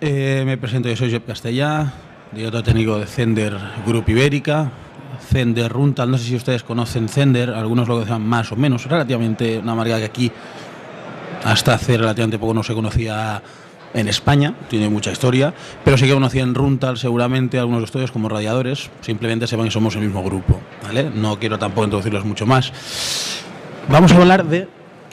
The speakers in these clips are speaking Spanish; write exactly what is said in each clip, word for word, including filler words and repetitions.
eh, me presento, yo soy Josep Castellà, director técnico de Zender Group Ibérica. Zender Runtal, no sé si ustedes conocen Zender, algunos lo conocen más o menos, relativamente una marca que aquí hasta hace relativamente poco no se conocía en España, tiene mucha historia, pero sí que conocían Runtal seguramente algunos estudios como radiadores, simplemente sepan que somos el mismo grupo, ¿vale? No quiero tampoco introducirlos mucho más. Vamos a hablar de...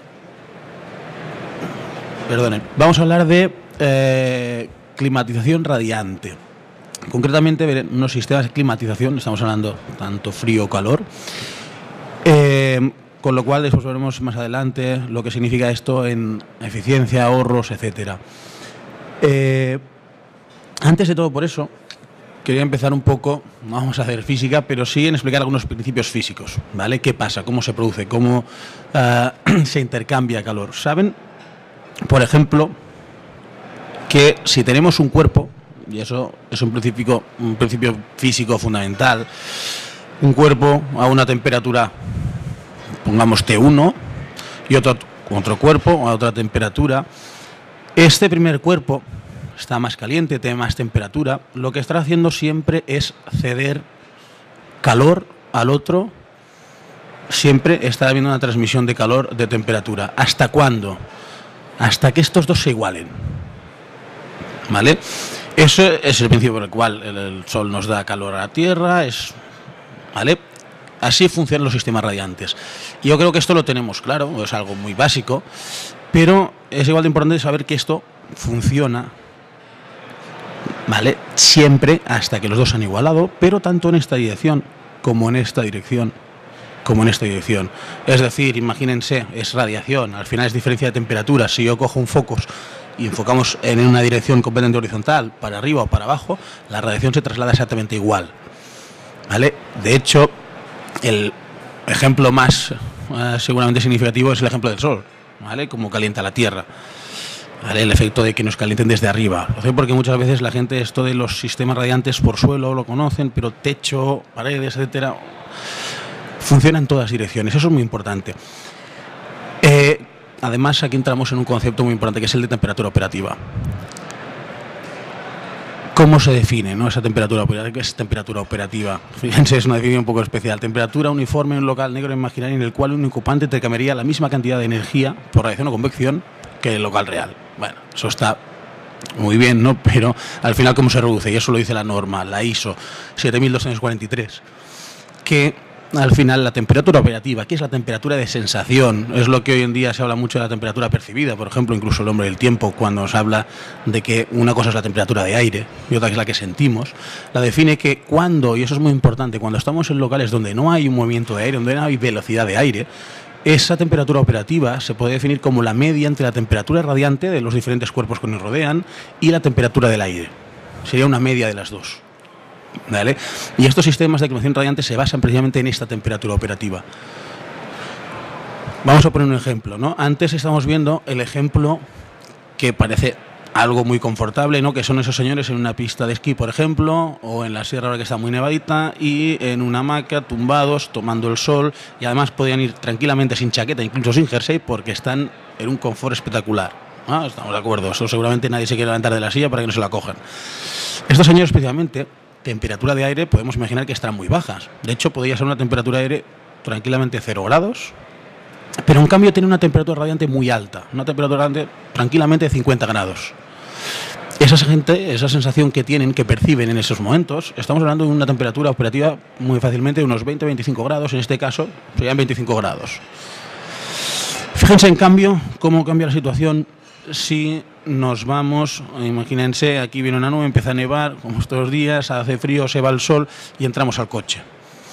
Perdonen, vamos a hablar de eh, climatización radiante. Concretamente, unos sistemas de climatización, estamos hablando tanto frío o calor, eh, con lo cual después veremos más adelante lo que significa esto en eficiencia, ahorros, etcétera. Eh, antes de todo, por eso, quería empezar un poco, no vamos a hacer física, pero sí en explicar algunos principios físicos, ¿vale? ¿Qué pasa? ¿Cómo se produce? ¿Cómo uh, se intercambia calor? ¿Saben, por ejemplo, que si tenemos un cuerpo, y eso es un principio, un principio físico fundamental, un cuerpo a una temperatura, pongamos T uno, y otro, otro cuerpo a otra temperatura, este primer cuerpo está más caliente, tiene más temperatura, lo que está haciendo siempre es ceder calor al otro, siempre está habiendo una transmisión de calor de temperatura. ¿Hasta cuándo? Hasta que estos dos se igualen, ¿vale? Eso es el principio por el cual el, el Sol nos da calor a la Tierra, es, ¿vale? Así funcionan los sistemas radiantes. Yo creo que esto lo tenemos claro, es algo muy básico, pero es igual de importante saber que esto funciona, ¿vale? Siempre hasta que los dos se han igualado, pero tanto en esta dirección como en esta dirección, como en esta dirección. Es decir, imagínense, es radiación, al final es diferencia de temperatura. Si yo cojo un focus y enfocamos en una dirección completamente horizontal, para arriba o para abajo, la radiación se traslada exactamente igual, ¿vale? De hecho, el ejemplo más uh, seguramente significativo es el ejemplo del Sol, ¿vale? Como calienta la Tierra, ¿vale? El efecto de que nos calienten desde arriba. Lo sé porque muchas veces la gente esto de los sistemas radiantes por suelo lo conocen, pero techo, paredes, etcétera, funciona en todas direcciones. Eso es muy importante. Eh, Además, aquí entramos en un concepto muy importante que es el de temperatura operativa. ¿Cómo se define, ¿no? Esa temperatura operativa? ¿Qué es temperatura operativa? Fíjense, es una definición un poco especial. Temperatura uniforme en un local negro imaginario en el cual un ocupante intercambiaría la misma cantidad de energía por radiación o convección que el local real. Bueno, eso está muy bien, ¿no? Pero al final, ¿cómo se reduce? Y eso lo dice la norma, la I S O siete mil doscientos cuarenta y tres, que al final la temperatura operativa, que es la temperatura de sensación, es lo que hoy en día se habla mucho de la temperatura percibida, por ejemplo, incluso el hombre del tiempo, cuando nos habla de que una cosa es la temperatura de aire y otra es la que sentimos, la define que cuando, y eso es muy importante, cuando estamos en locales donde no hay un movimiento de aire, donde no hay velocidad de aire, esa temperatura operativa se puede definir como la media entre la temperatura radiante de los diferentes cuerpos que nos rodean y la temperatura del aire. Sería una media de las dos, ¿vale? Y estos sistemas de climatización radiante se basan precisamente en esta temperatura operativa. Vamos a poner un ejemplo, ¿no? Antes estamos viendo el ejemplo que parece algo muy confortable, ¿no? Que son esos señores en una pista de esquí, por ejemplo, o en la sierra ahora que está muy nevadita, y en una hamaca, tumbados, tomando el sol, y además podían ir tranquilamente sin chaqueta, incluso sin jersey, porque están en un confort espectacular. ¿Ah? Estamos de acuerdo, eso seguramente nadie se quiere levantar de la silla para que no se la cojan. Estos señores especialmente, temperatura de aire, podemos imaginar que estarán muy bajas. De hecho, podría ser una temperatura de aire tranquilamente cero grados, pero en cambio tiene una temperatura radiante muy alta, una temperatura radiante tranquilamente de cincuenta grados. Esa gente, esa sensación que tienen, que perciben en esos momentos, estamos hablando de una temperatura operativa muy fácilmente de unos veinte a veinticinco grados, en este caso serían veinticinco grados. Fíjense en cambio cómo cambia la situación si nos vamos, imagínense, aquí viene una nube, empieza a nevar, como estos días, hace frío, se va el sol y entramos al coche.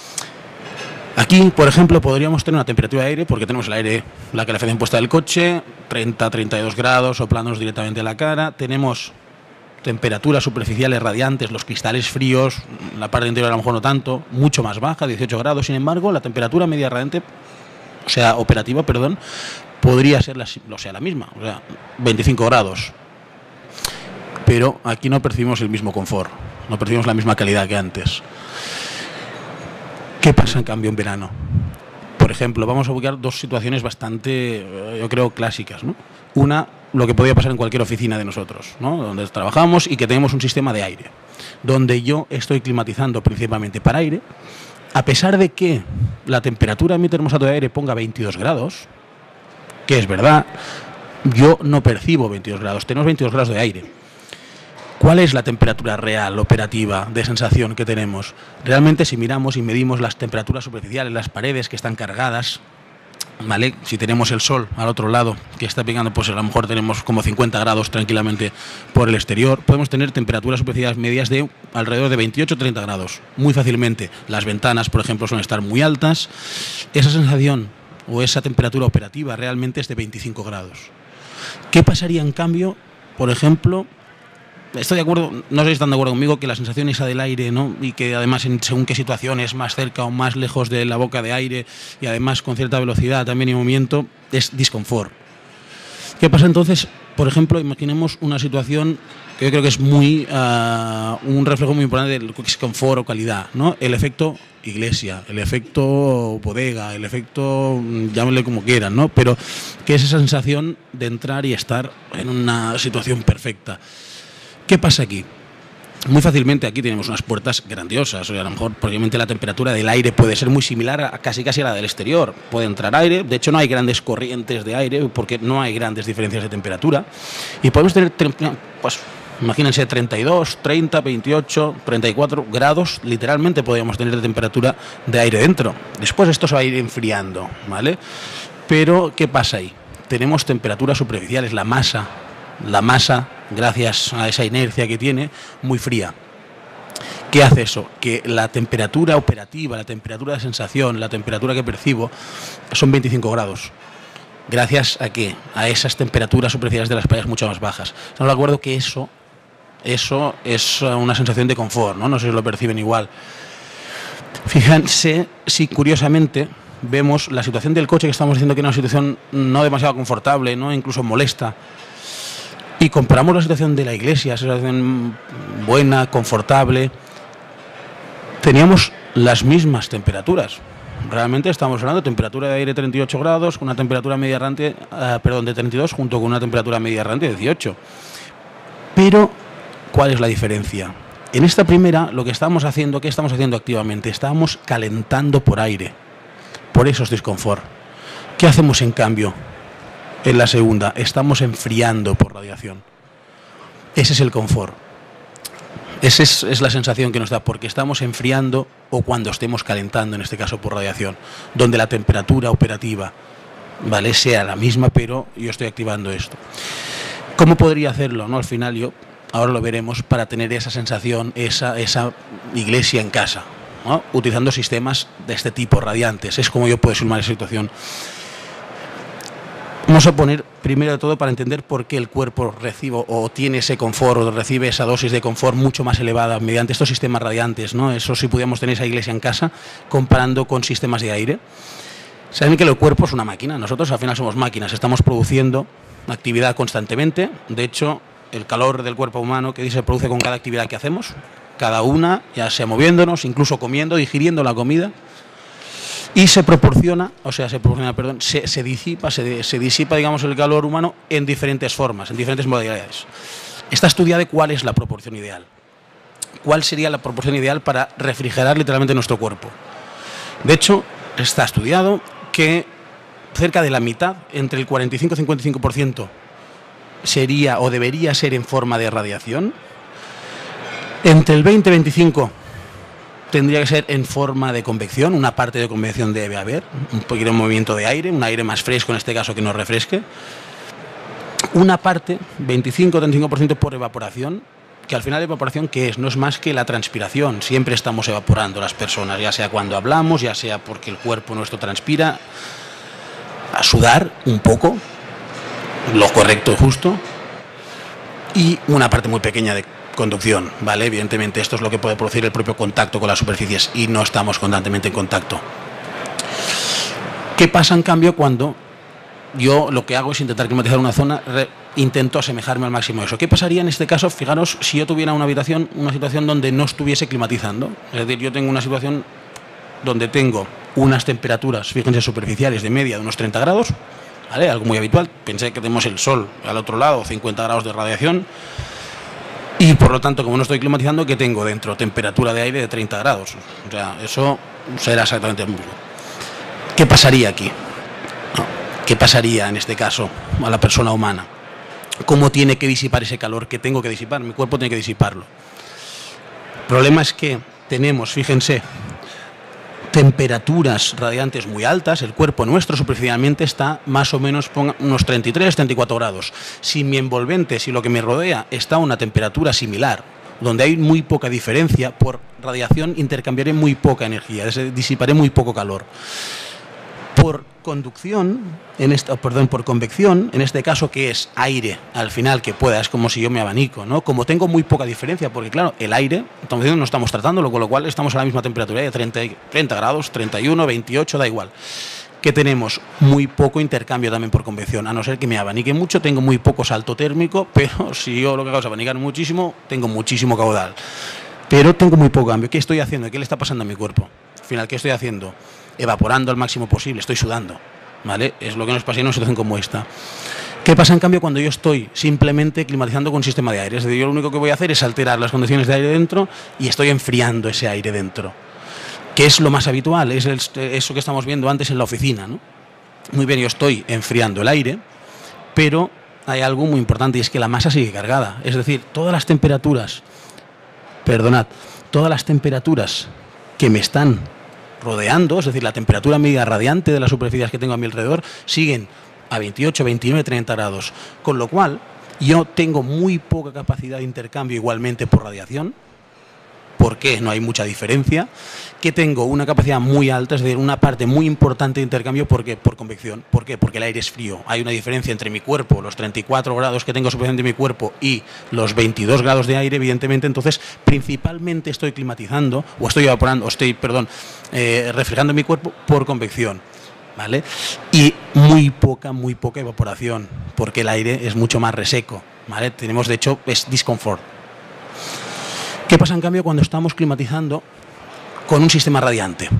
Aquí, por ejemplo, podríamos tener una temperatura de aire, porque tenemos el aire, la calefacción puesta del coche, treinta a treinta y dos grados, soplándonos directamente a la cara. Tenemos temperaturas superficiales radiantes, los cristales fríos, la parte interior a lo mejor no tanto, mucho más baja, dieciocho grados. Sin embargo, la temperatura media radiante, o sea, operativa, perdón, podría ser la, o sea, la misma, o sea, veinticinco grados. Pero aquí no percibimos el mismo confort, no percibimos la misma calidad que antes. ¿Qué pasa en cambio en verano? Por por ejemplo, vamos a ubicar dos situaciones bastante, yo creo, clásicas, ¿no? Una, lo que podría pasar en cualquier oficina de nosotros, ¿no? Donde trabajamos y que tenemos un sistema de aire, donde yo estoy climatizando principalmente para aire, a pesar de que la temperatura de mi termostato de aire ponga veintidós grados, que es verdad, yo no percibo veintidós grados, tenemos veintidós grados de aire. ¿Cuál es la temperatura real, operativa, de sensación que tenemos? Realmente, si miramos y medimos las temperaturas superficiales, las paredes que están cargadas, ¿vale? Si tenemos el sol al otro lado que está pegando, pues a lo mejor tenemos como cincuenta grados tranquilamente por el exterior. Podemos tener temperaturas superficiales medias de alrededor de veintiocho a treinta grados, muy fácilmente. Las ventanas, por ejemplo, suelen estar muy altas. Esa sensación o esa temperatura operativa realmente es de veinticinco grados. ¿Qué pasaría en cambio, por ejemplo? Estoy de acuerdo, no sé si están de acuerdo conmigo, que la sensación esa del aire, ¿no? Y que además en según qué situaciones, más cerca o más lejos de la boca de aire y además con cierta velocidad también y movimiento, es disconfort. ¿Qué pasa entonces? Por ejemplo, imaginemos una situación que yo creo que es muy uh, un reflejo muy importante del confort o calidad, ¿no? El efecto iglesia, el efecto bodega, el efecto, llámenle como quieran, ¿no? Pero que es esa sensación de entrar y estar en una situación perfecta. ¿Qué pasa aquí? Muy fácilmente aquí tenemos unas puertas grandiosas, o sea, a lo mejor probablemente la temperatura del aire puede ser muy similar a casi casi a la del exterior. Puede entrar aire, de hecho no hay grandes corrientes de aire porque no hay grandes diferencias de temperatura. Y podemos tener, pues, imagínense treinta y dos, treinta, veintiocho, treinta y cuatro grados, literalmente podríamos tener de temperatura de aire dentro. Después esto se va a ir enfriando, ¿vale? Pero, ¿qué pasa ahí? Tenemos temperaturas superficiales, la masa, la masa, gracias a esa inercia que tiene, muy fría. ¿Qué hace eso? Que la temperatura operativa, la temperatura de sensación, la temperatura que percibo, son veinticinco grados. Gracias a qué? A esas temperaturas superficiales de las paredes mucho más bajas. Estamos de acuerdo que eso, eso es una sensación de confort, ¿no? No sé si lo perciben igual. Fíjense si curiosamente vemos la situación del coche, que estamos diciendo que es una situación no demasiado confortable, ¿no? Incluso molesta. Y comparamos la situación de la iglesia, esa situación buena, confortable, teníamos las mismas temperaturas. Realmente estamos hablando de temperatura de aire treinta y ocho grados, con una temperatura media errante, uh, perdón, de treinta y dos, junto con una temperatura media errante de dieciocho. Pero, ¿cuál es la diferencia? En esta primera, lo que estamos haciendo, ¿qué estamos haciendo activamente? Estamos calentando por aire. Por eso es disconfort. ¿Qué hacemos en cambio? En la segunda, estamos enfriando por radiación. Ese es el confort. Esa es, es la sensación que nos da, porque estamos enfriando o cuando estemos calentando, en este caso por radiación, donde la temperatura operativa, ¿vale?, sea la misma, pero yo estoy activando esto. ¿Cómo podría hacerlo, no? Al final yo, ahora lo veremos, para tener esa sensación, esa, esa iglesia en casa, ¿no? Utilizando sistemas de este tipo, radiantes. Es como yo puedo sumar esa situación. Vamos a poner, primero de todo, para entender por qué el cuerpo recibe o tiene ese confort o recibe esa dosis de confort mucho más elevada mediante estos sistemas radiantes, ¿no? Eso si pudiéramos tener esa iglesia en casa, comparando con sistemas de aire. Saben que el cuerpo es una máquina, nosotros al final somos máquinas, estamos produciendo actividad constantemente. De hecho, el calor del cuerpo humano que se produce con cada actividad que hacemos, cada una, ya sea moviéndonos, incluso comiendo, digiriendo la comida. Y se proporciona, o sea, se proporciona, perdón, se, se disipa, se, se disipa, digamos, el calor humano en diferentes formas, en diferentes modalidades. Está estudiado cuál es la proporción ideal. ¿Cuál sería la proporción ideal para refrigerar literalmente nuestro cuerpo? De hecho, está estudiado que cerca de la mitad, entre el cuarenta y cinco y cincuenta y cinco por ciento, sería o debería ser en forma de radiación. Entre el veinte y veinticinco por ciento tendría que ser en forma de convección, una parte de convección debe haber, un poquito de movimiento de aire, un aire más fresco en este caso que nos refresque. Una parte, veinticinco a treinta y cinco por ciento por evaporación, que al final la evaporación, ¿qué es? No es más que la transpiración. Siempre estamos evaporando las personas, ya sea cuando hablamos, ya sea porque el cuerpo nuestro transpira, a sudar un poco, lo correcto y justo, y una parte muy pequeña de conducción, ¿vale? Evidentemente esto es lo que puede producir el propio contacto con las superficies y no estamos constantemente en contacto. ¿Qué pasa en cambio cuando yo lo que hago es intentar climatizar una zona, re, intento asemejarme al máximo a eso? ¿Qué pasaría en este caso? Fijaros, si yo tuviera una habitación, una situación donde no estuviese climatizando, es decir, yo tengo una situación donde tengo unas temperaturas, fíjense, superficiales de media de unos treinta grados, ¿vale? Algo muy habitual. Pensé que tenemos el sol al otro lado, cincuenta grados de radiación, y por lo tanto, como no estoy climatizando, ¿qué tengo dentro? Temperatura de aire de treinta grados. O sea, eso será exactamente el mismo. ¿Qué pasaría aquí? No. ¿Qué pasaría en este caso a la persona humana? ¿Cómo tiene que disipar ese calor que tengo que disipar? Mi cuerpo tiene que disiparlo. El problema es que tenemos, fíjense, temperaturas radiantes muy altas. El cuerpo nuestro superficialmente está más o menos unos treinta y tres, treinta y cuatro grados. Si mi envolvente, si lo que me rodea está a una temperatura similar, donde hay muy poca diferencia, por radiación intercambiaré muy poca energía, es decir, disiparé muy poco calor. Por conducción, en esta, perdón, por convección, en este caso, que es aire, al final que pueda, es como si yo me abanico, ¿no? Como tengo muy poca diferencia, porque claro, el aire, estamos diciendo, no estamos tratándolo, con lo cual estamos a la misma temperatura, de treinta, treinta grados, treinta y uno, veintiocho, da igual. Que tenemos muy poco intercambio también por convección, a no ser que me abanique mucho, tengo muy poco salto térmico, pero si yo lo que hago es abanicar muchísimo, tengo muchísimo caudal. Pero tengo muy poco cambio. ¿Qué estoy haciendo? ¿Qué le está pasando a mi cuerpo? Al final, ¿qué estoy haciendo? Evaporando al máximo posible, estoy sudando, ¿vale? Es lo que nos pasa en una situación como esta. ¿Qué pasa en cambio cuando yo estoy simplemente climatizando con un sistema de aire? Es decir, yo lo único que voy a hacer es alterar las condiciones de aire dentro y estoy enfriando ese aire dentro, que es lo más habitual, es el, eso que estamos viendo antes en la oficina, ¿no? Muy bien, yo estoy enfriando el aire, pero hay algo muy importante y es que la masa sigue cargada. Es decir, todas las temperaturas, perdonad, todas las temperaturas que me están rodeando, es decir, la temperatura media radiante de las superficies que tengo a mi alrededor, siguen a veintiocho, veintinueve, treinta grados. Con lo cual, yo tengo muy poca capacidad de intercambio igualmente por radiación. ¿Por qué? No hay mucha diferencia. Que tengo una capacidad muy alta, es decir, una parte muy importante de intercambio, ¿por qué? Por convección. ¿Por qué? Porque el aire es frío. Hay una diferencia entre mi cuerpo, los treinta y cuatro grados que tengo superficialmente en mi cuerpo, y los veintidós grados de aire, evidentemente. Entonces, principalmente estoy climatizando, o estoy evaporando, o estoy, perdón, eh, reflejando mi cuerpo por convección, ¿vale? Y muy poca, muy poca evaporación, porque el aire es mucho más reseco, ¿vale? Tenemos, de hecho, es disconfort. ¿Qué pasa en cambio cuando estamos climatizando con un sistema radiante?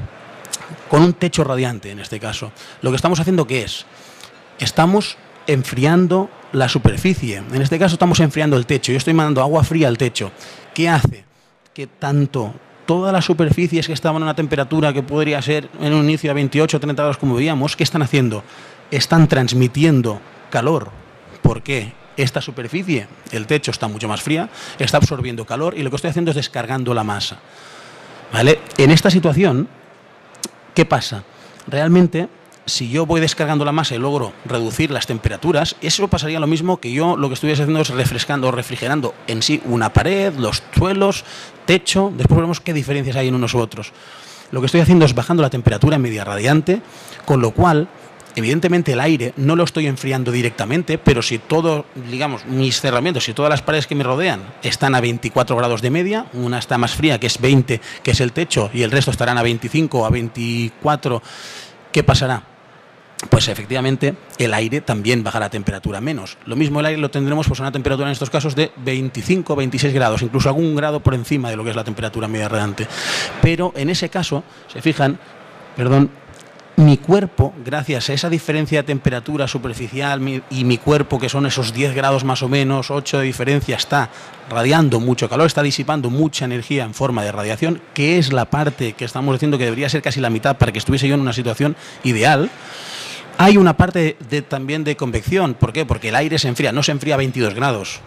Con un techo radiante, en este caso. Lo que estamos haciendo, ¿qué es? Estamos enfriando la superficie. En este caso estamos enfriando el techo. Yo estoy mandando agua fría al techo. ¿Qué hace? Que tanto todas las superficies que estaban a una temperatura que podría ser en un inicio a veintiocho o treinta grados, como veíamos, ¿qué están haciendo? Están transmitiendo calor. ¿Por qué? Esta superficie, el techo, está mucho más fría, está absorbiendo calor y lo que estoy haciendo es descargando la masa, ¿vale? En esta situación, ¿qué pasa? Realmente, si yo voy descargando la masa y logro reducir las temperaturas, eso pasaría lo mismo que yo lo que estuviese haciendo es refrescando o refrigerando en sí una pared, los suelos, techo. Después veremos qué diferencias hay en unos u otros. Lo que estoy haciendo es bajando la temperatura media radiante, con lo cual, evidentemente, el aire no lo estoy enfriando directamente, pero si todo, digamos, mis cerramientos, si todas las paredes que me rodean están a veinticuatro grados de media, una está más fría, que es veinte, que es el techo, y el resto estarán a veinticinco o a veinticuatro, ¿qué pasará? Pues efectivamente el aire también bajará la temperatura menos. Lo mismo el aire lo tendremos pues a una temperatura en estos casos de veinticinco, veintiséis grados, incluso algún grado por encima de lo que es la temperatura media radiante. Pero en ese caso, se fijan, perdón, mi cuerpo, gracias a esa diferencia de temperatura superficial mi, y mi cuerpo, que son esos diez grados más o menos, ocho de diferencia, está radiando mucho calor, está disipando mucha energía en forma de radiación, que es la parte que estamos diciendo que debería ser casi la mitad para que estuviese yo en una situación ideal. Hay una parte de, también de convección. ¿Por qué? Porque el aire se enfría, no se enfría a veintidós grados.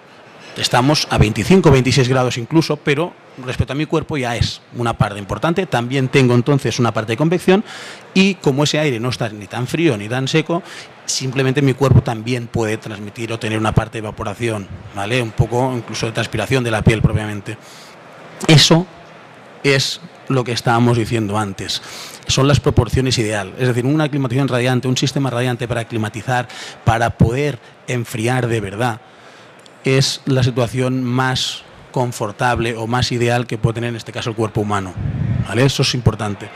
Estamos a veinticinco, veintiséis grados incluso, pero respecto a mi cuerpo ya es una parte importante. También tengo entonces una parte de convección y como ese aire no está ni tan frío ni tan seco, simplemente mi cuerpo también puede transmitir o tener una parte de evaporación, ¿vale? Un poco incluso de transpiración de la piel propiamente. Eso es lo que estábamos diciendo antes. Son las proporciones ideal. Es decir, una climatización radiante, un sistema radiante para climatizar, para poder enfriar de verdad, es la situación más confortable o más ideal que puede tener en este caso el cuerpo humano, ¿vale? Eso es importante.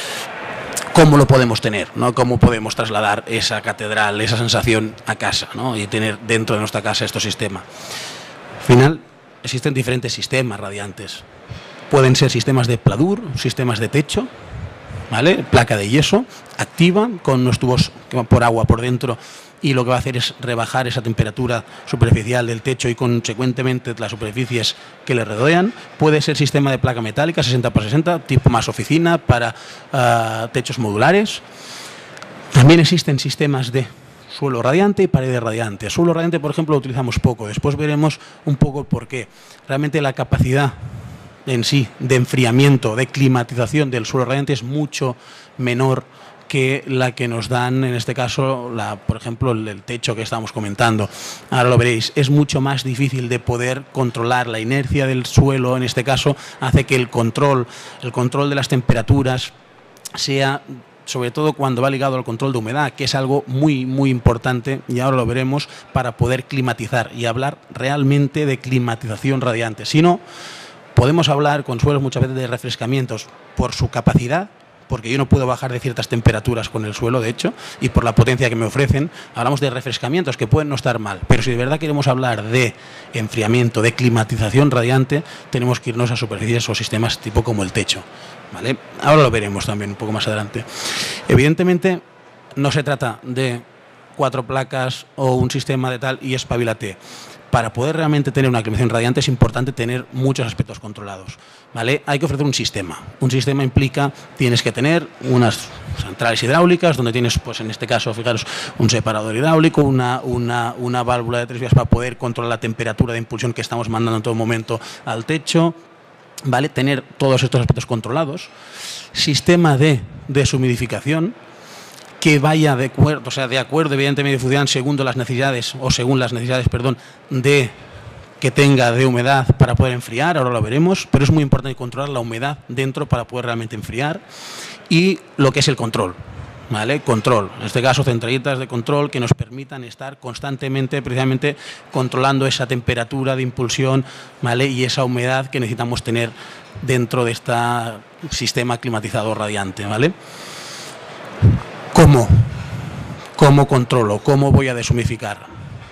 ¿Cómo lo podemos tener, ¿no? ¿Cómo podemos trasladar esa catedral, esa sensación a casa, ¿no? Y tener dentro de nuestra casa este sistema? Al final existen diferentes sistemas radiantes. Pueden ser sistemas de pladur, sistemas de techo, ¿vale? Placa de yeso activa con unos tubos que van por agua por dentro, y lo que va a hacer es rebajar esa temperatura superficial del techo y consecuentemente las superficies que le rodean. Puede ser sistema de placa metálica sesenta por sesenta, tipo más oficina, para uh, techos modulares. También existen sistemas de suelo radiante y paredes radiantes. Suelo radiante, por ejemplo, lo utilizamos poco. Después veremos un poco por qué. Realmente la capacidad en sí de enfriamiento, de climatización del suelo radiante es mucho menor que la que nos dan, en este caso, la, por ejemplo, el, el techo que estamos comentando. Ahora lo veréis, es mucho más difícil de poder controlar la inercia del suelo, en este caso, hace que el control, el control de las temperaturas sea, sobre todo cuando va ligado al control de humedad, que es algo muy, muy importante, y ahora lo veremos, para poder climatizar y hablar realmente de climatización radiante. Si no, podemos hablar con suelos muchas veces de refrescamientos por su capacidad, porque yo no puedo bajar de ciertas temperaturas con el suelo, de hecho, y por la potencia que me ofrecen. Hablamos de refrescamientos que pueden no estar mal, pero si de verdad queremos hablar de enfriamiento, de climatización radiante, tenemos que irnos a superficies o sistemas tipo como el techo, ¿vale? Ahora lo veremos también un poco más adelante. Evidentemente, no se trata de cuatro placas o un sistema de tal y espabilate. Para poder realmente tener una climatización radiante es importante tener muchos aspectos controlados, ¿vale? Hay que ofrecer un sistema. Un sistema implica, tienes que tener unas centrales hidráulicas, donde tienes, pues en este caso, fijaros, un separador hidráulico, una, una, una válvula de tres vías para poder controlar la temperatura de impulsión que estamos mandando en todo momento al techo, ¿vale? Tener todos estos aspectos controlados. Sistema de deshumidificación, que vaya de acuerdo, o sea, de acuerdo, evidentemente, funcionan según las necesidades, o según las necesidades, perdón, de que tenga de humedad para poder enfriar, ahora lo veremos, pero es muy importante controlar la humedad dentro para poder realmente enfriar, y lo que es el control, ¿vale? Control, en este caso centralitas de control que nos permitan estar constantemente, precisamente, controlando esa temperatura de impulsión, ¿vale? Y esa humedad que necesitamos tener dentro de este sistema climatizador radiante, ¿vale? ¿Cómo? ¿Cómo controlo? ¿Cómo voy a deshumidificar?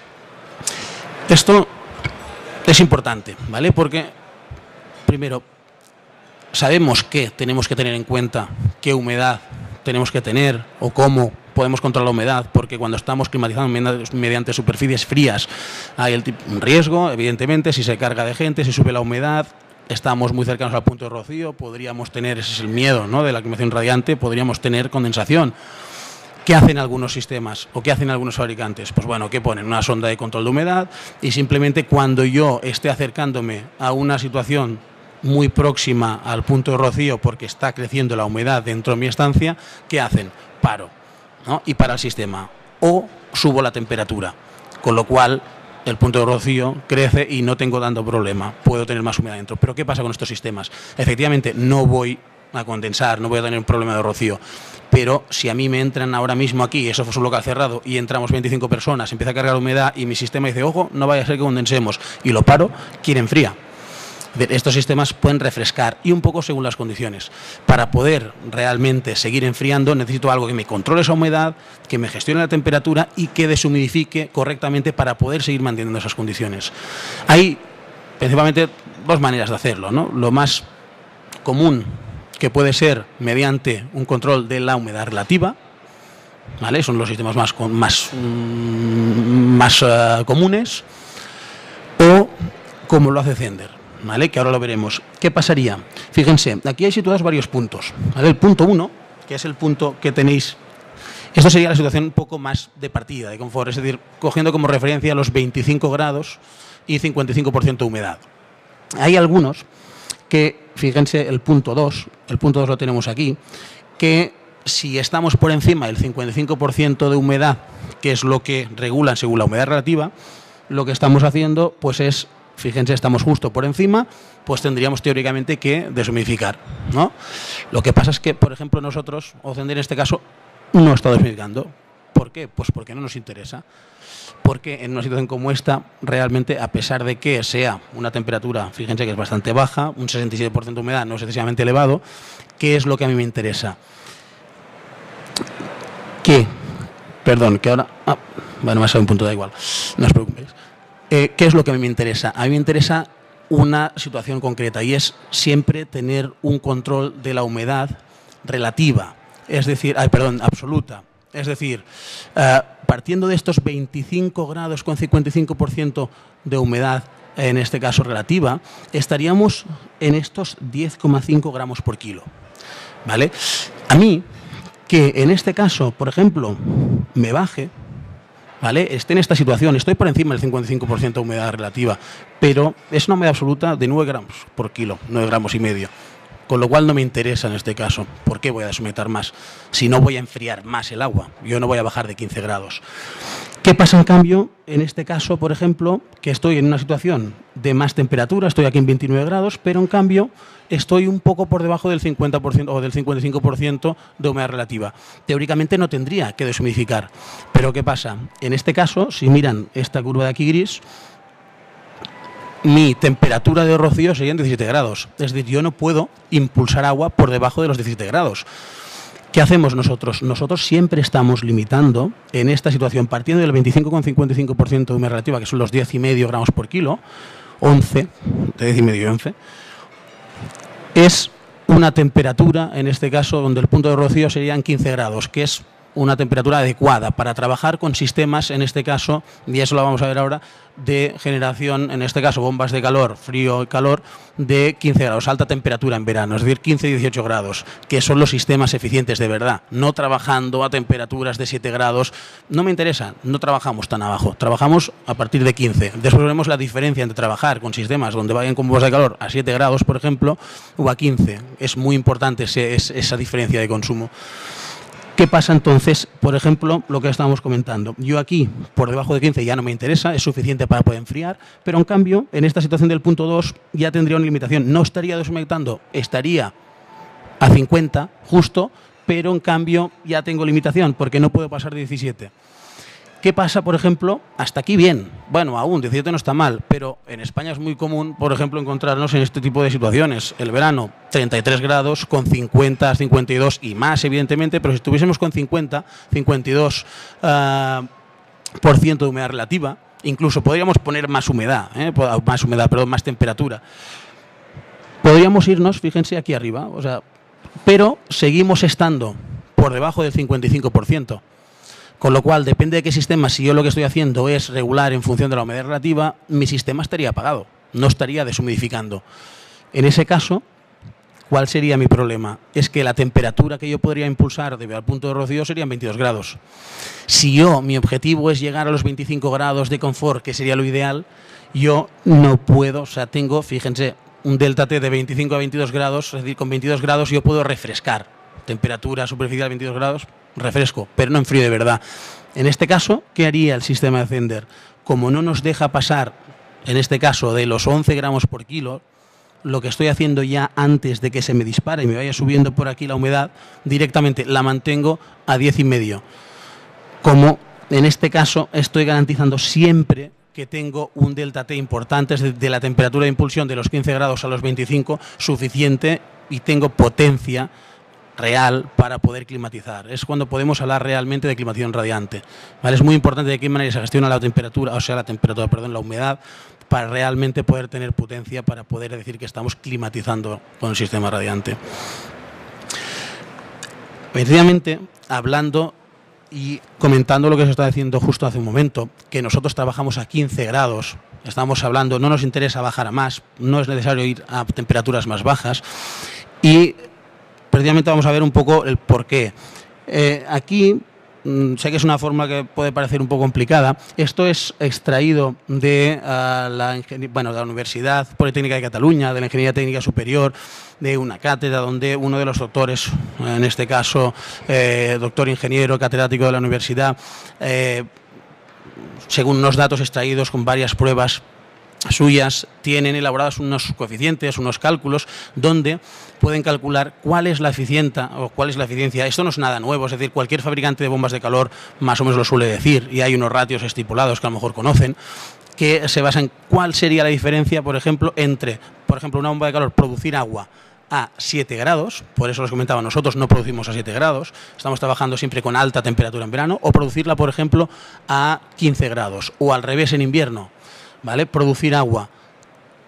Esto es importante, ¿vale? Porque, primero, sabemos que tenemos que tener en cuenta qué humedad tenemos que tener o cómo podemos controlar la humedad, porque cuando estamos climatizando mediante superficies frías hay el tipo, un riesgo, evidentemente, si se carga de gente, si sube la humedad, estamos muy cercanos al punto de rocío, podríamos tener, ese es el miedo, ¿no?, de la climatización radiante, podríamos tener condensación. ¿Qué hacen algunos sistemas o qué hacen algunos fabricantes? Pues bueno, ¿qué ponen? Una sonda de control de humedad, y simplemente cuando yo esté acercándome a una situación muy próxima al punto de rocío porque está creciendo la humedad dentro de mi estancia, ¿qué hacen? Paro, ¿no? Y para el sistema. O subo la temperatura, con lo cual el punto de rocío crece y no tengo tanto problema, puedo tener más humedad dentro. Pero ¿qué pasa con estos sistemas? Efectivamente, no voy a condensar, no voy a tener un problema de rocío, pero si a mí me entran ahora mismo aquí, eso fue un local cerrado, y entramos veinticinco personas, empieza a cargar humedad y mi sistema dice, ojo, no vaya a ser que condensemos, y lo paro, quiere enfría. Estos sistemas pueden refrescar, y un poco según las condiciones. Para poder realmente seguir enfriando necesito algo que me controle esa humedad, que me gestione la temperatura y que deshumidifique correctamente para poder seguir manteniendo esas condiciones. Hay principalmente dos maneras de hacerlo, ¿no? Lo más común, que puede ser mediante un control de la humedad relativa, ¿vale? Son los sistemas más, más, más uh, comunes, o como lo hace Zehnder, ¿vale? Que ahora lo veremos. ¿Qué pasaría? Fíjense, aquí hay situados varios puntos, ¿vale? El punto uno, que es el punto que tenéis, esto sería la situación un poco más de partida, de confort, es decir, cogiendo como referencia los veinticinco grados y cincuenta y cinco por ciento de humedad. Hay algunos que, fíjense, el punto dos, el punto dos lo tenemos aquí, que si estamos por encima del cincuenta y cinco por ciento de humedad, que es lo que regulan según la humedad relativa, lo que estamos haciendo pues es, fíjense, estamos justo por encima, pues tendríamos teóricamente que deshumidificar, ¿no? Lo que pasa es que, por ejemplo, nosotros, o Zehnder en este caso, no está deshumidificando. ¿Por qué? Pues porque no nos interesa. Porque en una situación como esta, realmente, a pesar de que sea una temperatura, fíjense que es bastante baja, un sesenta y siete por ciento de humedad, no es excesivamente elevado, ¿qué es lo que a mí me interesa? ¿Qué? Perdón, que ahora... Ah, bueno, me ha salido un punto, da igual, no os preocupéis. Eh, ¿Qué es lo que a mí me interesa? A mí me interesa una situación concreta, y es siempre tener un control de la humedad relativa, es decir, ay, perdón, absoluta. Es decir, uh, partiendo de estos veinticinco grados con cincuenta y cinco por ciento de humedad, en este caso relativa, estaríamos en estos diez coma cinco gramos por kilo. ¿Vale? A mí, que en este caso, por ejemplo, me baje, ¿vale? Esté en esta situación, estoy por encima del cincuenta y cinco por ciento de humedad relativa, pero es una humedad absoluta de nueve gramos por kilo, nueve gramos y medio. Con lo cual no me interesa en este caso. ¿Por qué voy a deshumetar más? Si no voy a enfriar más el agua. Yo no voy a bajar de quince grados. ¿Qué pasa en cambio en este caso, por ejemplo, que estoy en una situación de más temperatura, estoy aquí en veintinueve grados, pero en cambio estoy un poco por debajo del cincuenta por ciento o del cincuenta y cinco por ciento de humedad relativa? Teóricamente no tendría que deshumidificar. Pero ¿qué pasa? En este caso, si miran esta curva de aquí gris, mi temperatura de rocío sería en diecisiete grados. Es decir, yo no puedo impulsar agua por debajo de los diecisiete grados. ¿Qué hacemos nosotros? Nosotros siempre estamos limitando en esta situación, partiendo del veinticinco coma cincuenta y cinco por ciento de humedad relativa, que son los diez coma cinco gramos por kilo, once, de diez coma cinco y once, es una temperatura, en este caso, donde el punto de rocío serían quince grados, que es una temperatura adecuada para trabajar con sistemas, en este caso, y eso lo vamos a ver ahora, de generación, en este caso bombas de calor, frío y calor, de quince grados, alta temperatura en verano, es decir, quince y dieciocho grados, que son los sistemas eficientes de verdad, no trabajando a temperaturas de siete grados, no me interesa, no trabajamos tan abajo, trabajamos a partir de quince. Después veremos la diferencia entre trabajar con sistemas donde vayan con bombas de calor a siete grados, por ejemplo, o a quince, es muy importante ese, esa diferencia de consumo. ¿Qué pasa entonces? Por ejemplo, lo que estábamos comentando. Yo aquí, por debajo de quince, ya no me interesa, es suficiente para poder enfriar, pero en cambio, en esta situación del punto dos, ya tendría una limitación. No estaría deshumectando, estaría a cincuenta, justo, pero en cambio ya tengo limitación, porque no puedo pasar de diecisiete. ¿Qué pasa, por ejemplo? Hasta aquí bien. Bueno, aún diecisiete no está mal, pero en España es muy común, por ejemplo, encontrarnos en este tipo de situaciones. El verano, treinta y tres grados, con cincuenta, cincuenta y dos y más, evidentemente, pero si estuviésemos con cincuenta, cincuenta y dos uh, por ciento de humedad relativa, incluso podríamos poner más humedad, ¿eh? más humedad, perdón, más temperatura. Podríamos irnos, fíjense, aquí arriba, o sea, pero seguimos estando por debajo del cincuenta y cinco por ciento. Con lo cual, depende de qué sistema, si yo lo que estoy haciendo es regular en función de la humedad relativa, mi sistema estaría apagado, no estaría deshumidificando. En ese caso, ¿cuál sería mi problema? Es que la temperatura que yo podría impulsar debido al punto de rocío serían veintidós grados. Si yo, mi objetivo es llegar a los veinticinco grados de confort, que sería lo ideal, yo no puedo, o sea, tengo, fíjense, un delta T de veinticinco a veintidós grados, es decir, con veintidós grados yo puedo refrescar. Temperatura superficial veintidós grados, refresco, pero no enfrío de verdad. En este caso, ¿qué haría el sistema de Zehnder? Como no nos deja pasar, en este caso, de los once gramos por kilo, lo que estoy haciendo ya antes de que se me dispare y me vaya subiendo por aquí la humedad, directamente la mantengo a diez y medio. Como en este caso estoy garantizando siempre que tengo un delta T importante, es de, de la temperatura de impulsión de los quince grados a los veinticinco, suficiente, y tengo potencia real para poder climatizar. Es cuando podemos hablar realmente de climatización radiante. ¿Vale? Es muy importante de qué manera se gestiona la temperatura, o sea, la temperatura, perdón, la humedad, para realmente poder tener potencia, para poder decir que estamos climatizando con el sistema radiante. Efectivamente, hablando y comentando lo que se está diciendo justo hace un momento, que nosotros trabajamos a quince grados, estamos hablando, no nos interesa bajar a más, no es necesario ir a temperaturas más bajas, y precisamente vamos a ver un poco el porqué. Eh, aquí, mmm, sé que es una forma que puede parecer un poco complicada. Esto es extraído de, uh, la, bueno, de la Universidad Politécnica de Cataluña, de la Ingeniería Técnica Superior, de una cátedra donde uno de los doctores, en este caso, eh, doctor ingeniero catedrático de la universidad, eh, según unos datos extraídos con varias pruebas suyas, tienen elaborados unos coeficientes, unos cálculos, donde pueden calcular cuál es la eficiencia o cuál es la eficiencia. Esto no es nada nuevo, es decir, cualquier fabricante de bombas de calor más o menos lo suele decir, y hay unos ratios estipulados que a lo mejor conocen, que se basan en cuál sería la diferencia, por ejemplo, entre, por ejemplo, una bomba de calor producir agua a siete grados, por eso les comentaba, nosotros no producimos a siete grados, estamos trabajando siempre con alta temperatura en verano, o producirla, por ejemplo, a quince grados, o al revés en invierno, ¿vale? Producir agua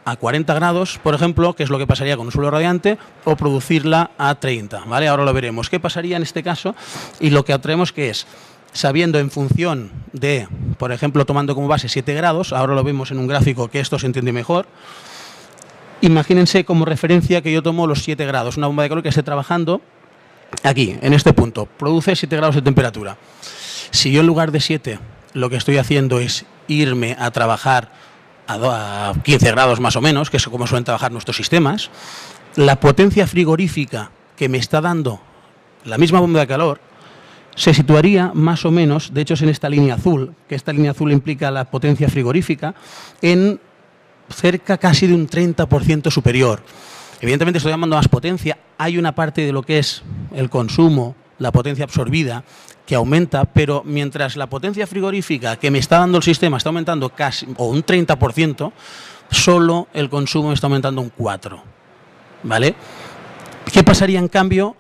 a cuarenta grados, por ejemplo, que es lo que pasaría con un suelo radiante, o producirla a treinta, ¿vale? Ahora lo veremos. ¿Qué pasaría en este caso? Y lo que atraemos que es, sabiendo en función de, por ejemplo, tomando como base siete grados, ahora lo vemos en un gráfico que esto se entiende mejor. Imagínense como referencia que yo tomo los siete grados, una bomba de calor que esté trabajando aquí, en este punto, produce siete grados de temperatura. Si yo en lugar de siete lo que estoy haciendo es irme a trabajar a quince grados más o menos, que es como suelen trabajar nuestros sistemas, la potencia frigorífica que me está dando la misma bomba de calor se situaría más o menos, de hecho es en esta línea azul, que esta línea azul implica la potencia frigorífica, en cerca casi de un treinta por ciento superior. Evidentemente estoy llamando más potencia, hay una parte de lo que es el consumo, la potencia absorbida, que aumenta, pero mientras la potencia frigorífica que me está dando el sistema está aumentando casi o un treinta por ciento, solo el consumo está aumentando un cuatro por ciento. ¿Vale? ¿Qué pasaría en cambio?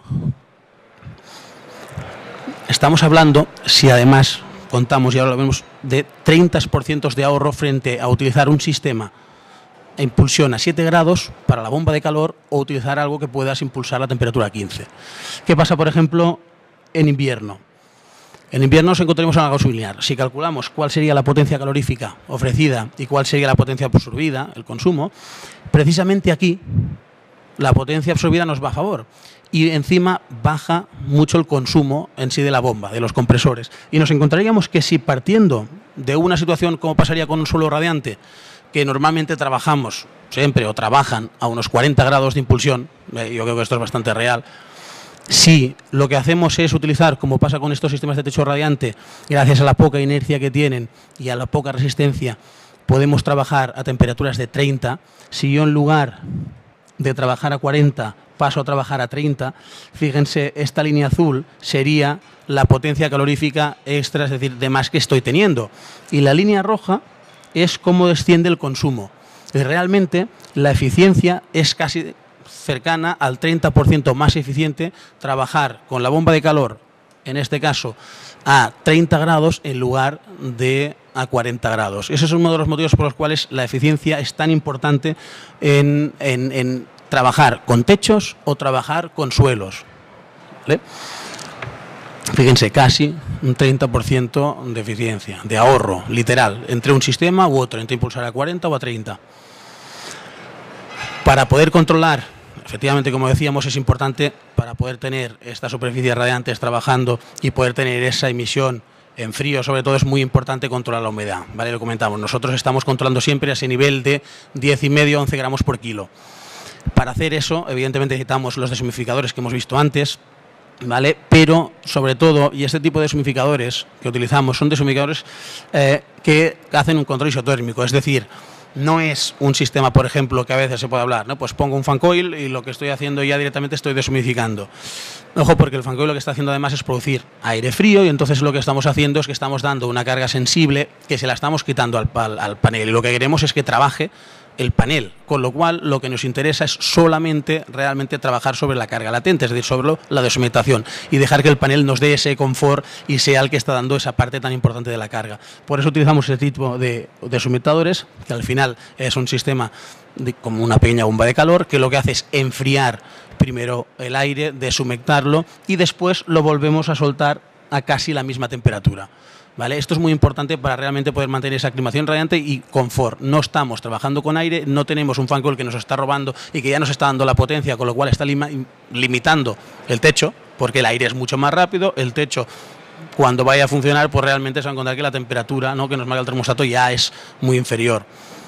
Estamos hablando, si además contamos, y ahora lo vemos, de treinta por ciento de ahorro frente a utilizar un sistema a impulsión a siete grados para la bomba de calor o utilizar algo que puedas impulsar la temperatura a quince. ¿Qué pasa, por ejemplo, en invierno? En invierno nos encontraremos en algo similar. Si calculamos cuál sería la potencia calorífica ofrecida y cuál sería la potencia absorbida, el consumo, precisamente aquí la potencia absorbida nos va a favor. Y encima baja mucho el consumo en sí de la bomba, de los compresores. Y nos encontraríamos que si partiendo de una situación como pasaría con un suelo radiante, que normalmente trabajamos siempre o trabajan a unos cuarenta grados de impulsión, eh, yo creo que esto es bastante real, si lo que hacemos es utilizar, como pasa con estos sistemas de techo radiante, gracias a la poca inercia que tienen y a la poca resistencia, podemos trabajar a temperaturas de treinta, si yo en lugar de trabajar a cuarenta paso a trabajar a treinta, fíjense, esta línea azul sería la potencia calorífica extra, es decir, de más que estoy teniendo. Y la línea roja es cómo desciende el consumo. Y realmente la eficiencia es casi cercana al treinta por ciento más eficiente trabajar con la bomba de calor, en este caso, a treinta grados en lugar de a cuarenta grados. Ese es uno de los motivos por los cuales la eficiencia es tan importante en, en, en trabajar con techos o trabajar con suelos. ¿Vale? Fíjense, casi un treinta por ciento de eficiencia, de ahorro, literal, entre un sistema u otro, entre impulsar a cuarenta o a treinta. Para poder controlar, efectivamente, como decíamos, es importante para poder tener estas superficies radiantes trabajando y poder tener esa emisión en frío, sobre todo, es muy importante controlar la humedad. ¿Vale? Lo comentamos, nosotros estamos controlando siempre a ese nivel de diez y medio a once gramos por kilo. Para hacer eso, evidentemente necesitamos los deshumidificadores que hemos visto antes, ¿vale? Pero, sobre todo, y este tipo de deshumidificadores que utilizamos son deshumidificadores eh, que hacen un control isotérmico, es decir, no es un sistema, por ejemplo, que a veces se puede hablar, ¿no? Pues pongo un fan coil y lo que estoy haciendo ya directamente estoy deshumidificando. Ojo, porque el fan coil lo que está haciendo además es producir aire frío y entonces lo que estamos haciendo es que estamos dando una carga sensible que se la estamos quitando al, al, al panel y lo que queremos es que trabaje el panel, con lo cual lo que nos interesa es solamente realmente trabajar sobre la carga latente, es decir, sobre la deshumectación y dejar que el panel nos dé ese confort y sea el que está dando esa parte tan importante de la carga. Por eso utilizamos ese tipo de deshumectadores, que al final es un sistema de, como una pequeña bomba de calor, que lo que hace es enfriar primero el aire, deshumectarlo y después lo volvemos a soltar a casi la misma temperatura. ¿Vale? Esto es muy importante para realmente poder mantener esa aclimación radiante y confort. No estamos trabajando con aire, no tenemos un fan coil que nos está robando y que ya nos está dando la potencia, con lo cual está lim limitando el techo, porque el aire es mucho más rápido, el techo cuando vaya a funcionar pues realmente se va a encontrar que la temperatura, ¿no?, que nos marca el termostato ya es muy inferior.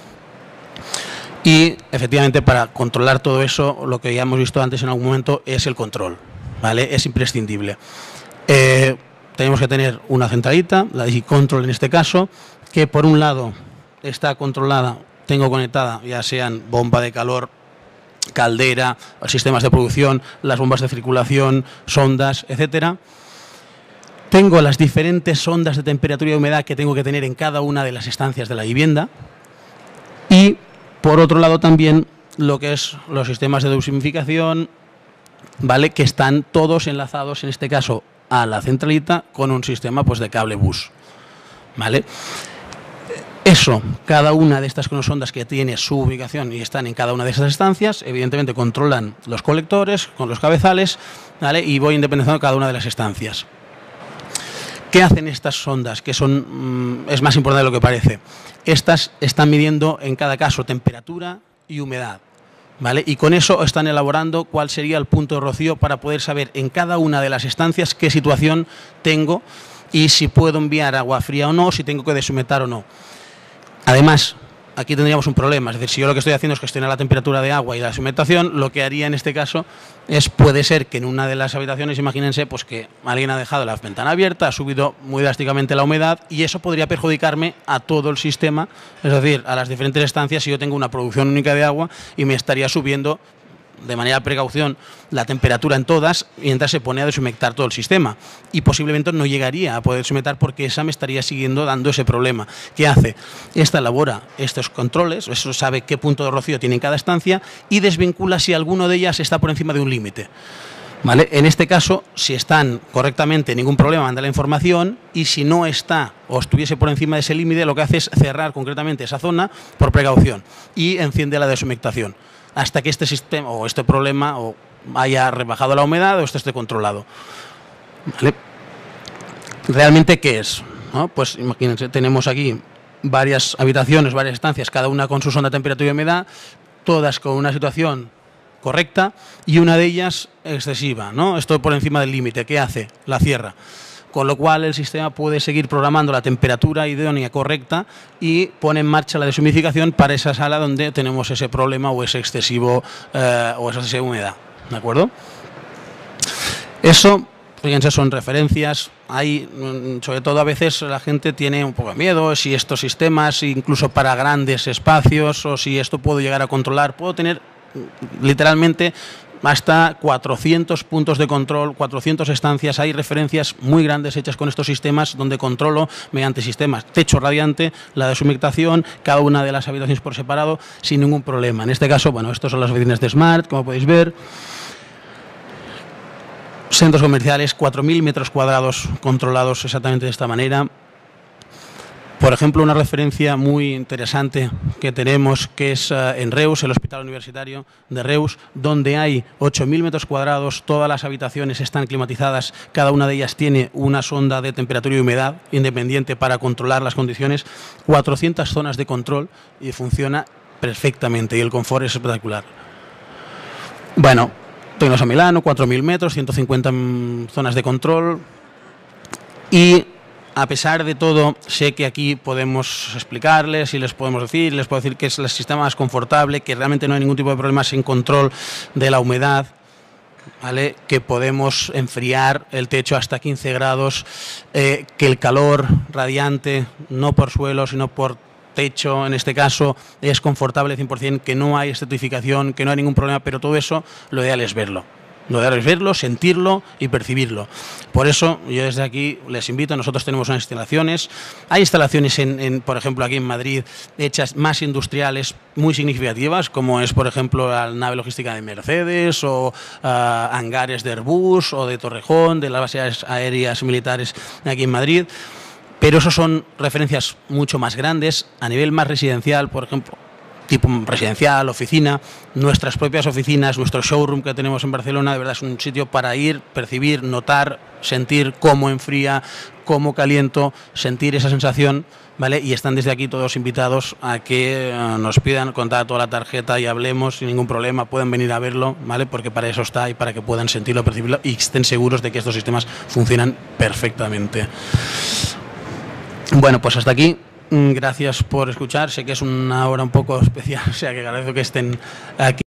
Y efectivamente para controlar todo eso, lo que ya hemos visto antes en algún momento es el control, ¿vale? Es imprescindible. Eh, Tenemos que tener una centralita, la D C Control en este caso, que por un lado está controlada, tengo conectada, ya sean bomba de calor, caldera, sistemas de producción, las bombas de circulación, sondas, etcétera. Tengo las diferentes sondas de temperatura y humedad que tengo que tener en cada una de las estancias de la vivienda. Y por otro lado también lo que es los sistemas de deshumidificación, ¿vale?, que están todos enlazados, en este caso, a la centralita con un sistema pues de cable bus, ¿vale? Eso, cada una de estas sondas que tiene su ubicación y están en cada una de esas estancias, evidentemente controlan los colectores con los cabezales, ¿vale? Y voy independizando cada una de las estancias. ¿Qué hacen estas sondas? Que son, es más importante de lo que parece. Estas están midiendo en cada caso temperatura y humedad, ¿vale? Y con eso están elaborando cuál sería el punto de rocío para poder saber en cada una de las estancias qué situación tengo y si puedo enviar agua fría o no, si tengo que deshumectar o no. Además, aquí tendríamos un problema, es decir, si yo lo que estoy haciendo es gestionar la temperatura de agua y la deshumectación, lo que haría en este caso es, puede ser que en una de las habitaciones, imagínense, pues que alguien ha dejado la ventana abierta, ha subido muy drásticamente la humedad y eso podría perjudicarme a todo el sistema, es decir, a las diferentes estancias si yo tengo una producción única de agua y me estaría subiendo de manera de precaución la temperatura en todas mientras se pone a deshumectar todo el sistema y posiblemente no llegaría a poder deshumectar porque esa me estaría siguiendo dando ese problema. ¿Qué hace? Esta elabora estos controles, eso sabe qué punto de rocío tiene en cada estancia y desvincula si alguno de ellas está por encima de un límite. ¿Vale? En este caso, si están correctamente, ningún problema, manda la información y si no está o estuviese por encima de ese límite, lo que hace es cerrar concretamente esa zona por precaución y enciende la deshumectación hasta que este sistema o este problema o haya rebajado la humedad o esto esté controlado. ¿Vale? ¿Realmente qué es? ¿No? Pues imagínense, tenemos aquí varias habitaciones, varias estancias, cada una con su sonda de temperatura y humedad, todas con una situación correcta y una de ellas excesiva, ¿no? Esto por encima del límite. ¿Qué hace? La cierra. Con lo cual el sistema puede seguir programando la temperatura idónea correcta y pone en marcha la deshumidificación para esa sala donde tenemos ese problema o ese excesivo eh, o esa excesiva humedad. ¿De acuerdo? Eso, fíjense, son referencias. Hay, sobre todo a veces la gente tiene un poco de miedo si estos sistemas, incluso para grandes espacios, o si esto puedo llegar a controlar, puedo tener literalmente hasta cuatrocientos puntos de control, cuatrocientas estancias. Hay referencias muy grandes hechas con estos sistemas donde controlo mediante sistemas techo radiante, la deshumectación, cada una de las habitaciones por separado sin ningún problema. En este caso, bueno, estos son las oficinas de Smart, como podéis ver. Centros comerciales, cuatro mil metros cuadrados controlados exactamente de esta manera. Por ejemplo, una referencia muy interesante que tenemos, que es uh, en Reus, el Hospital Universitario de Reus, donde hay ocho mil metros cuadrados, todas las habitaciones están climatizadas, cada una de ellas tiene una sonda de temperatura y humedad independiente para controlar las condiciones, cuatrocientas zonas de control y funciona perfectamente y el confort es espectacular. Bueno, Tecnosa Milano, cuatro mil metros, ciento cincuenta zonas de control y a pesar de todo, sé que aquí podemos explicarles y les podemos decir, les puedo decir que es el sistema más confortable, que realmente no hay ningún tipo de problemas en control de la humedad, ¿vale? Que podemos enfriar el techo hasta quince grados, eh, que el calor radiante, no por suelo, sino por techo, en este caso, es confortable cien por cien, que no hay estratificación, que no hay ningún problema, pero todo eso lo ideal es verlo. Lo ideal es verlo, sentirlo y percibirlo. Por eso, yo desde aquí les invito, nosotros tenemos unas instalaciones, hay instalaciones, en, en, por ejemplo, aquí en Madrid, hechas más industriales, muy significativas, como es, por ejemplo, la nave logística de Mercedes, o uh, hangares de Airbus, o de Torrejón, de las bases aéreas militares aquí en Madrid, pero eso son referencias mucho más grandes, a nivel más residencial, por ejemplo, tipo residencial, oficina, nuestras propias oficinas, nuestro showroom que tenemos en Barcelona, de verdad es un sitio para ir, percibir, notar, sentir cómo enfría, cómo caliento, sentir esa sensación, ¿vale? Y están desde aquí todos invitados a que uh, nos pidan contar toda la tarjeta y hablemos sin ningún problema, pueden venir a verlo, ¿vale? Porque para eso está y para que puedan sentirlo, percibirlo y estén seguros de que estos sistemas funcionan perfectamente. Bueno, pues hasta aquí. Gracias por escuchar, sé que es una hora un poco especial, o sea que agradezco que estén aquí.